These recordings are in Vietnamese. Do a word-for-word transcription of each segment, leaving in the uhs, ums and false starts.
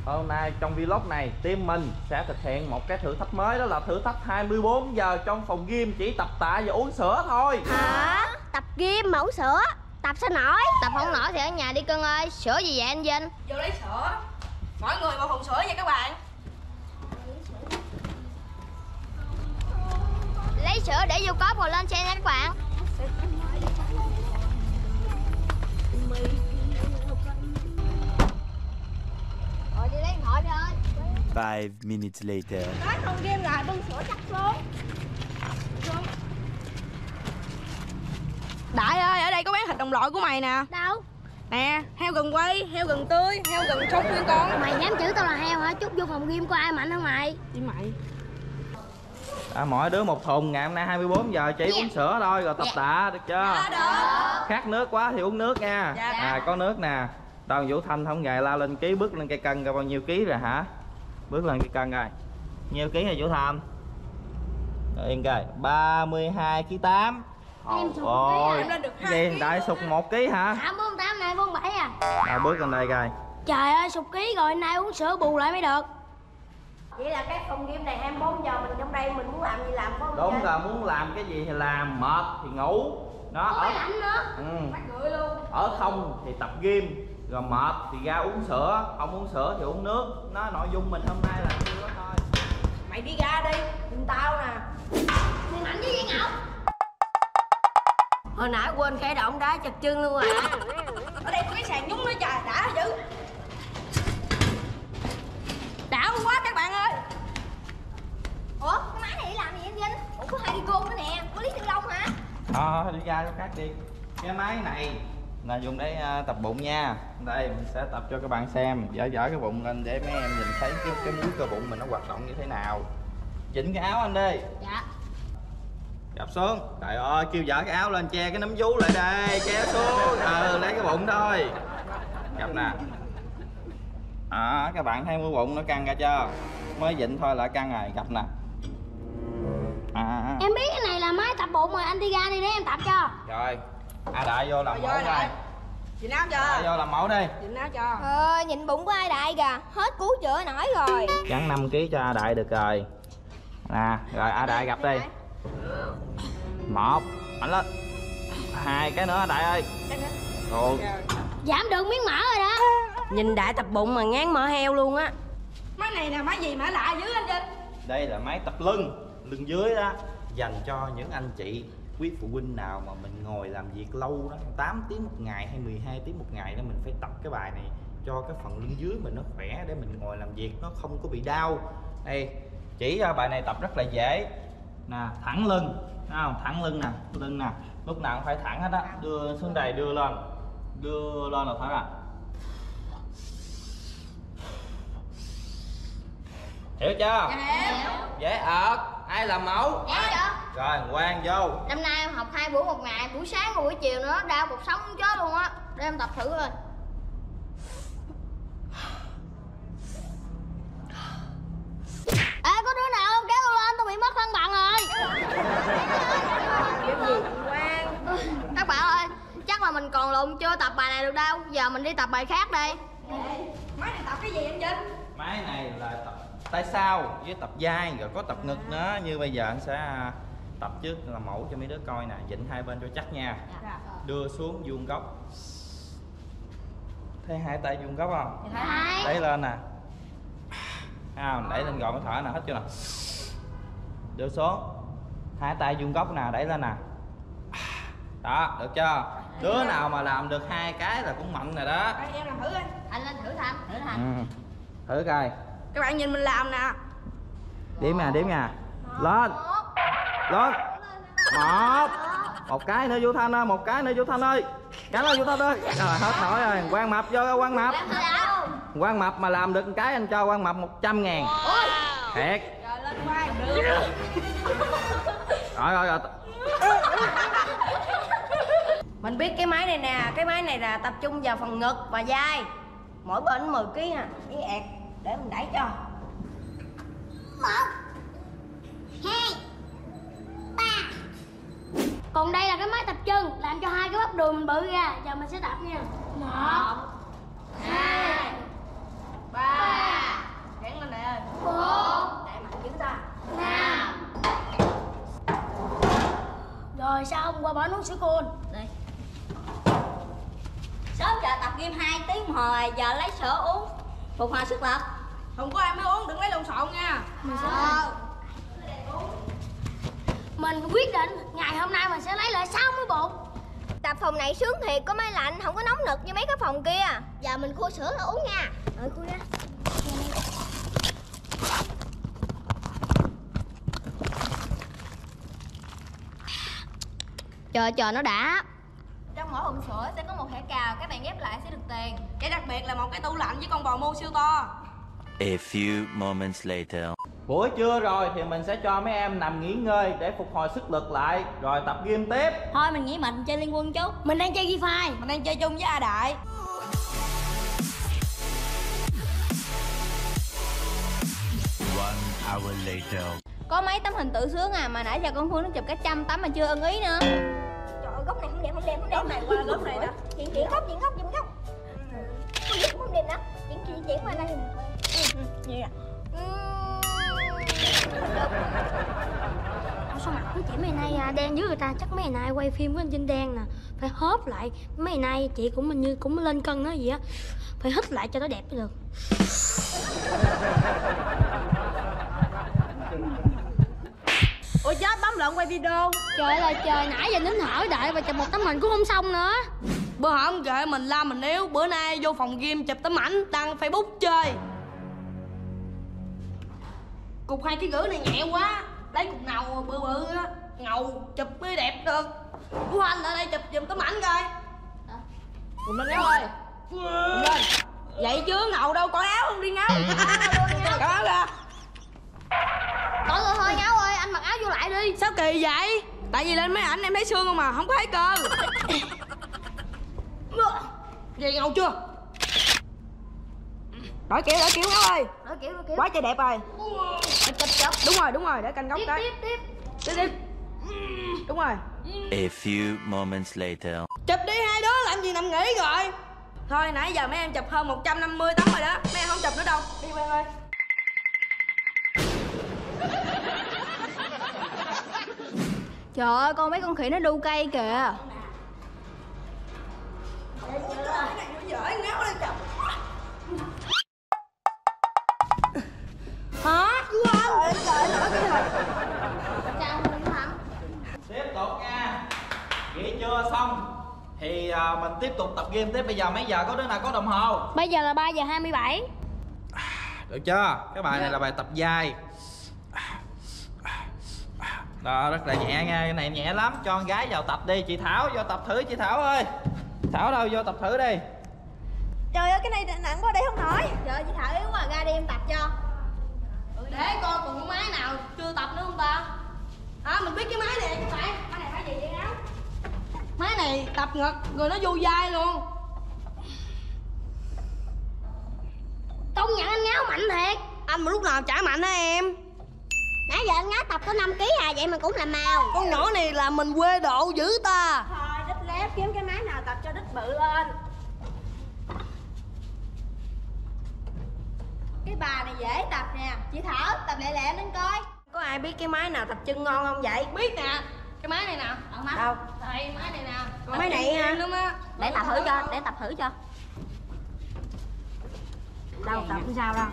Hôm nay trong vlog này team mình sẽ thực hiện một cái thử thách mới, đó là thử thách hai mươi bốn giờ trong phòng gym chỉ tập tạ và uống sữa thôi. Hả? Tập gym mà uống sữa? Tập sao nổi? Tập không nổi thì ở nhà đi cưng ơi. Sữa gì vậy anh Vinh? Vô lấy sữa. Mỗi người một thùng sữa nha các bạn. Lấy sữa để vô cốp rồi lên xe nha các bạn. Rồi đi lấy điện thoại đi ơi. Five minutes later. Nói phòng game lại bưng sữa chắc xuống. Đại ơi, ở đây có bán thịt đồng loại của mày nè. Đâu? Nè, heo gừng quay, heo gừng tươi, heo gừng sốt nguyên con. Mày dám chửi tao là heo hả? Chút vô phòng gym có ai mạnh hơn mày? Đi mày. À, mỗi đứa một thùng, ngày hôm nay hai mươi bốn giờ chỉ uống sữa thôi rồi tập tạ, được chưa? Dạ được. Khát nước quá thì uống nước nha. Dạ. À, có nước nè. Đoàn Vũ Thanh không ngại la lên ký, bước lên cây cân rồi bao nhiêu ký rồi hả? Bước lên cây cân rồi. Nhiêu ký rồi Vũ Thanh? Rồi yên coi, ba mươi hai ký tám. Em sụt Ôi, Em lên được hai gì ký đại luôn sụt à. một ký hả? Hả? bốn tám này bốn bảy à? Nào bước lên đây coi. Trời ơi, sụt ký rồi, nay uống sữa bù lại mới được. Vậy là cái phòng gym này hai mươi bốn giờ mình trong đây mình muốn làm gì làm phải không? Đúng rồi, muốn làm cái gì thì làm, mệt thì ngủ. Nó Có ở máy lạnh nữa. ừ. Mắc cười luôn. Ở không thì tập gym, rồi mệt thì ra uống sữa, không uống sữa thì uống nước. Nó nội dung mình hôm nay là nhiêu đó thôi. Mày đi ra đi, nhìn tao nè. Mày mạnh với vậy Ngọc? Hồi nãy quên khởi động đá chật chân luôn à. Ở đây có cái sàn nhúng nữa trời, đã dữ. Đã quá các bạn ơi. Ủa, cái máy này để làm gì anh Vinh? Ủa, có hai đi cô nữa nè, có Lý Tự Long hả? Ờ, đi ra cho khác đi. Cái máy này là dùng để uh, tập bụng nha. Đây mình sẽ tập cho các bạn xem, dở dở cái bụng lên để mấy em nhìn thấy cái cái múi cơ bụng mình nó hoạt động như thế nào. Chỉnh cái áo anh đi. Dạ. Gập xuống. Trời ơi, kêu dở cái áo lên, che cái nấm vú lại đây, che xuống. Ừ, lấy cái bụng thôi. Gập nè. À, các bạn thấy múi bụng nó căng ra chưa? Mới vịnh thôi là căng rồi, gập nè. À. Em biết cái này là máy tập bụng rồi, anh đi ra đi để em tập cho. Rồi. À, Đại vô làm Rồi, mẫu vô đây. rồi. Nhìn áo cho. Đại vô làm mẫu đi. Nhìn áo cho. Ờ, nhìn bụng của ai Đại kìa. Hết cứu chữa nổi rồi. Gắn năm ký cho A Đại được rồi. Nè, rồi A Đại gặp đi. Một, mạnh lên. Hai cái nữa A Đại ơi. Ồ. Giảm được miếng mỡ rồi đó. Nhìn Đại tập bụng mà ngán mỡ heo luôn á. Máy này là máy gì mà lạ dữ anh Vinh? Đây là máy tập lưng, lưng dưới đó, dành cho những anh chị quý phụ huynh nào mà mình ngồi làm việc lâu đó, tám tiếng một ngày hay mười hai tiếng một ngày đó, mình phải tập cái bài này cho cái phần lưng dưới mình nó khỏe để mình ngồi làm việc nó không có bị đau. Đây, chỉ cho bài này tập rất là dễ. Nè, thẳng lưng, thấy không? Thẳng lưng nè, lưng nè, lúc nào cũng phải thẳng hết á, đưa xuống đây, đưa lên, đưa lên là phải à. Hiểu chưa? Dễ ợt. Ai làm mẫu? Dạ. Rồi, ngoan vô. Năm nay em học hai buổi một ngày, buổi sáng và buổi chiều nữa, đau cuộc sống muốn chết luôn á. Để em tập thử rồi. Ê, có đứa nào không kéo tao lên, tao bị mất cân bằng rồi. Kiểu gì ngoan. Các bạn ơi, chắc là mình còn lùn chưa tập bài này được đâu. Giờ mình đi tập bài khác đi. Máy này tập cái gì anh Vinh? Máy này là tập tay sau với tập vai, rồi có tập ngực nữa. Như bây giờ anh sẽ tập trước là mẫu cho mấy đứa coi nè. Vịnh hai bên cho chắc nha. Đưa xuống vuông góc. Thấy hai tay vuông góc không? Hai. Đẩy lên nè. À, đẩy lên gọn cái thở nè, hết chưa nè. Đưa xuống. Hai tay vuông góc nè, đẩy lên nè. Đó, được chưa? Đứa nào mà làm được hai cái là cũng mạnh rồi đó. Đây, em làm thử coi. Anh lên thử thăm, thử thăm. Ừ. Thử coi. Các bạn nhìn mình làm nè. Đếm nè, đếm nè. Lên. Lên. Một. Một cái nữa Vũ Thanh ơi, một cái nữa Vũ Thanh ơi. Cái lên Vũ Thanh ơi. Rồi hết nổi rồi, Quang Mập vô, Quang Mập. Quang Mập mà làm được cái anh cho Quang Mập một trăm ngàn. Thiệt. Rồi lên vai được. Rồi rồi rồi. Mình biết cái máy này nè, cái máy này là tập trung vào phần ngực và vai. Mỗi bên mười ký nè, cái ẹt để mình đẩy cho. Một, hai, ba. Còn đây là cái máy tập chân, làm cho hai cái bắp đùi mình bự ra. Giờ mình sẽ tập nha. Một, hai, ba. thôi, bỏ nuốt sữa côn. Đây. Sớm giờ tập gym hai tiếng đồng hồ, giờ lấy sữa uống phục hồi sức lực. Không có ai mới uống, đừng lấy lộn xộn nha. Ờ. Mình quyết định ngày hôm nay mình sẽ lấy lại sáu mươi bụng. Tập phòng này sướng thiệt, có máy lạnh, không có nóng nực như mấy cái phòng kia. Giờ mình khua sữa là uống nha. Ừ, khua ra. Chờ chờ nó đã. Trong mỗi hộp sữa sẽ có một thẻ cào, các bạn ghép lại sẽ được tiền. Cái đặc biệt là một cái tủ lạnh với con bò mu siêu to. A few moments later. Buổi trưa rồi thì mình sẽ cho mấy em nằm nghỉ ngơi để phục hồi sức lực lại, rồi tập gym tiếp. Thôi mình nghĩ mình chơi Liên Quân chút. Mình đang chơi Free Fire. Mình đang chơi chung với A Đại. One hour later. Có mấy tấm hình tự sướng à, mà nãy giờ con Phương nó chụp cả trăm tấm mà chưa ưng ý nữa. Trời ơi, góc này không đẹp, không đẹp, không đẹp. Góc này qua góc này nè. Chuyển chuyển góc, chuyển góc, chuyển góc. Không đẹp, không đẹp nữa. Chuyển chuyển chuyển qua đây. Ừ, ừ, vậy à. Ủa, sao mặt của chị mấy nay à, đen với người ta? Chắc mấy ngày nay quay phim với anh Trinh đen nè. Phải hớp lại. Mấy ngày nay chị cũng hình như cũng lên cân đó gì á. Phải hít lại cho nó đẹp mới được. Ôi chết, bấm lộn quay video. Trời ơi trời, nãy giờ nín thở đợi và chụp một tấm hình cũng không xong nữa. Bữa hổm kệ mình la mình yếu, bữa nay vô phòng gym chụp tấm ảnh đăng Facebook chơi. Cục hai ký gửi này nhẹ quá, lấy cục ngầu bự bự á, ngầu chụp mới đẹp được. Của anh lại đây chụp giùm tấm ảnh coi. Cùng lên áo ơi. Cùng lên. Vậy chứ ngầu đâu, có áo không đi ngáo. Có áo kìa. Thôi thôi thôi Ngáo ơi, anh mặc áo vô lại đi. Sao kỳ vậy? Tại vì lên mấy ảnh em thấy xương không mà, không có thấy cơ. Vậy ngầu chưa? Đổi kiểu, đổi kiểu Ngáo ơi. Đổi kiểu, đổi kiểu. Quá trời đẹp rồi. Chụp chụp. Đúng rồi, đúng rồi, để canh góc Tiếp cái. tiếp tiếp. Tiếp tiếp. Đúng rồi. A few moments later. Chụp đi hai đứa, làm gì nằm nghỉ rồi. Thôi nãy giờ mấy em chụp hơn một trăm năm mươi tấm rồi đó. Mấy em không chụp nữa đâu. Đi quen ơi. Trời ơi, con mấy con khỉ nó đu cây kìa. Hả? Chú anh. Trời ơi, trời ơi. Sao không thắng? Tiếp tục nha. Nghỉ trưa xong thì à, mình tiếp tục tập gym tiếp. Bây giờ mấy giờ, có đứa nào có đồng hồ? Bây giờ là ba giờ hai mươi bảy. Được chưa? Cái bài này là bài tập dài. Đó, rất là nhẹ nha, cái này nhẹ lắm. Cho con gái vào tập đi. Chị Thảo vô tập thử, chị Thảo ơi. Thảo đâu, vô tập thử đi. Trời ơi, cái này nặng quá đây không nổi. Trời ơi, chị Thảo yếu quá, ra đi em tập cho. Để coi còn có máy nào chưa tập nữa không ta? À, mình biết cái máy này các bạn. Máy này máy gì vậy Áo? Máy này tập ngực rồi nó vô vai luôn. Công nhận anh Ngáo mạnh thiệt. Anh mà lúc nào chả mạnh á em. Nãy giờ anh Ngáo tập có năm ký à, vậy mà cũng làm màu. Con nhỏ này là mình quê độ dữ ta. Thôi, đít lép kiếm cái máy nào tập cho đít bự lên. Cái bà này dễ tập nè. Chị Thảo, tập lẹ lẹ lên coi. Có ai biết cái máy nào tập chân ngon không vậy? Biết nè. Cái máy này nè. Ở mắt. Đâu? Đây, máy này nè. Còn máy này hả? Lắm á. Để tập thử cho, để tập thử cho. Đâu tập làm sao đâu?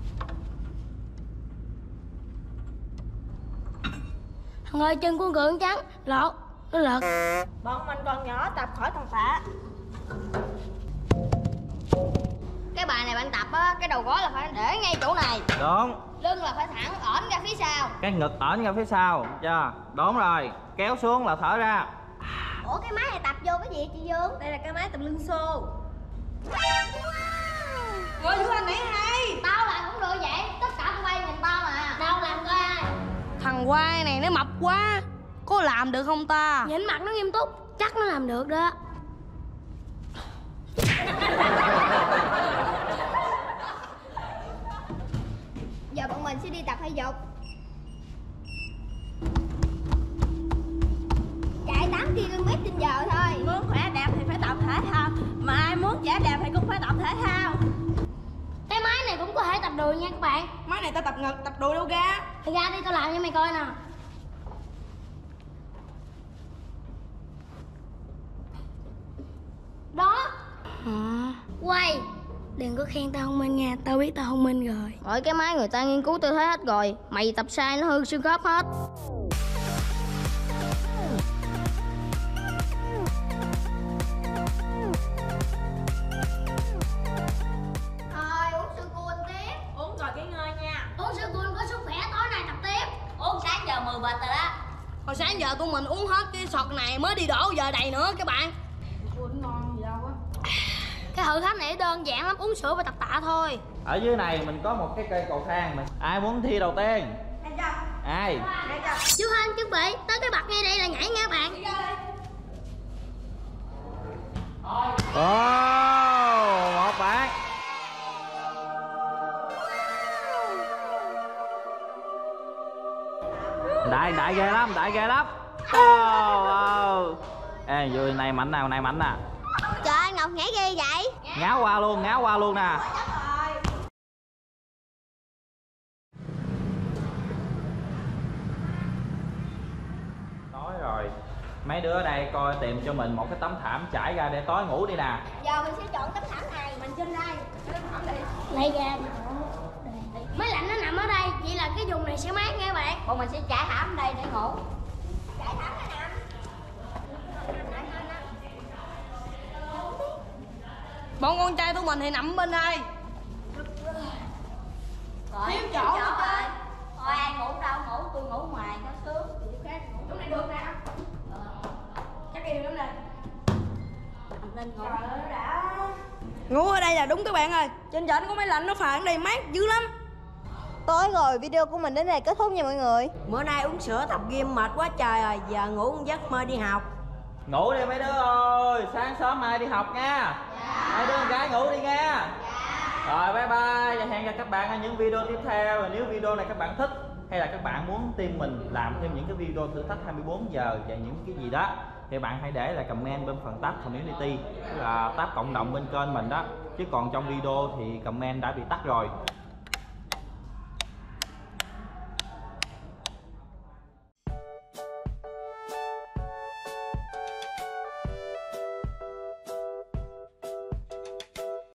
Thằng ơi, chân của con Cường trắng lọt, nó lật. Bọn mình còn nhỏ tập khỏi thằng Phạ. Cái bài này bạn tập á, cái đầu gối là phải để ngay chỗ này. Đúng. Lưng là phải thẳng, ổn ra phía sau. Cái ngực ẩn ra phía sau. Chưa? Đúng rồi. Kéo xuống là thở ra. Ủa cái máy này tập vô cái gì chị Dương? Đây là cái máy tập lưng xô. Rồi chú anh nãy hay. Tao làm cũng được vậy, tất cả tụi bay nhìn tao mà. Đâu làm coi ai. Thằng Quai này nó mập quá, có làm được không ta? Nhìn mặt nó nghiêm túc, chắc nó làm được đó. Giờ bọn mình sẽ đi tập thể dục. Chạy tám ki lô mét trên giờ thôi. Muốn khỏe đẹp thì phải tập thể thao, mà ai muốn trẻ đẹp thì cũng phải tập thể thao. Cái máy này cũng có thể tập đùi nha các bạn. Máy này tao tập ngực, tập đùi đâu ra. Thì ra đi tao làm cho mày coi nè. Đó. À. Quay, đừng có khen tao thông minh nha, tao biết tao thông minh rồi. Mỗi cái máy người ta nghiên cứu tư thế hết rồi, mày tập sai nó hư xương khớp hết. Thôi uống sữa cua tiếp. Uống rồi nghỉ ngơi nha. Uống sữa cua có sức khỏe, tối nay tập tiếp. Uống sáng giờ mười bịch rồi đó. Hồi sáng giờ tụi mình uống hết cái sọt này mới đi đổ giờ đầy nữa các bạn. Uống ngon gì đâu á. Cái thử thách này đơn giản lắm, uống sữa và tập tạ thôi. Ở dưới này mình có một cái cây cầu thang mình. Ai muốn thi đầu tiên? Ai? Chú Hân chuẩn bị, tới cái bậc ngay đây là nhảy nha bạn. Ồ, một bạn. Đại đại ghê lắm, đại ghê lắm. Oh, oh. Ê, vui này mạnh nào, này mạnh nè. Trời ơi, Ngọc nhảy ghê vậy. Ngáo qua luôn, ngáo qua luôn nè. Nói rồi, mấy đứa ở đây coi tìm cho mình một cái tấm thảm trải ra để tối ngủ đi nè. Giờ mình sẽ chọn tấm thảm này. Mình trên đây. Tấm thảm đi. Lấy ra. Máy lạnh nó nằm ở đây, vậy là cái vùng này sẽ mát nha bạn. Còn mình sẽ trải thảm ở đây để ngủ. Trải thảm này nè. Bọn con trai tụi mình thì nằm bên đây. Rồi, Thiếu chỗ chỗ nữa. rồi. Thôi ai ngủ đâu, ngủ tôi ngủ ngoài cho sướng. Chỗ này được nè. Chắc yêu lắm đây. Nên ngủ. Ngủ ở đây là đúng các bạn ơi. Trên trển có máy lạnh nó phản đây mát dữ lắm. Tối rồi, video của mình đến đây kết thúc nha mọi người. Bữa nay uống sữa tập gym mệt quá trời rồi. Giờ ngủ một giấc mơ đi học. Ngủ đi mấy đứa ơi, sáng sớm mai đi học nha. Dạ. Mấy đứa con gái ngủ đi nha. Dạ. Rồi bye bye, và hẹn gặp các bạn ở những video tiếp theo. Và nếu video này các bạn thích hay là các bạn muốn team mình làm thêm những cái video thử thách hai mươi bốn giờ và những cái gì đó thì bạn hãy để lại comment bên phần tab community, tức là tab cộng đồng bên kênh mình đó. Chứ còn trong video thì comment đã bị tắt rồi.